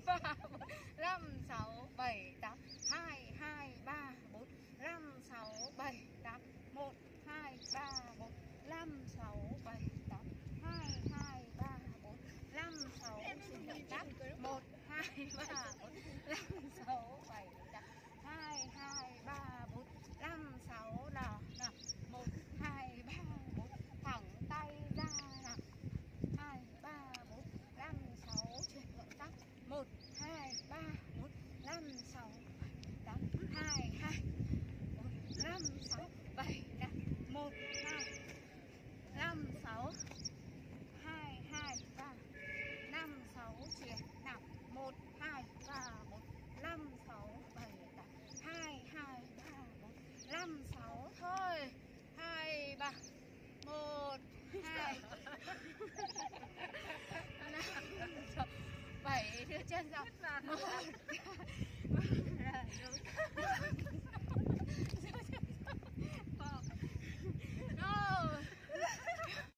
ba bốn năm sáu bảy tám, 2 2 3 4 5 6 7 8, 1 2 3 4 5 6 7 8, 2 2 3 4 5 6 7 8, 1 2 3 4 5 6 7 8, 2 2 3 4 5 6 nào nào, 1 2 3 4 thẳng tay ra nào, 2 3 4 5 6 chuyển động tác, 1 2 3 4 5 6 7 8, 2 2 4 5 6 7 8, 1 2 5 6 2 2 3 5 6 chuyển nào, 1 2 3 4 5 6 7 8, 2 2 3 4 5 6 thôi, 2 3 1 2 5 6 7 đưa chân ra, 1 2 3 4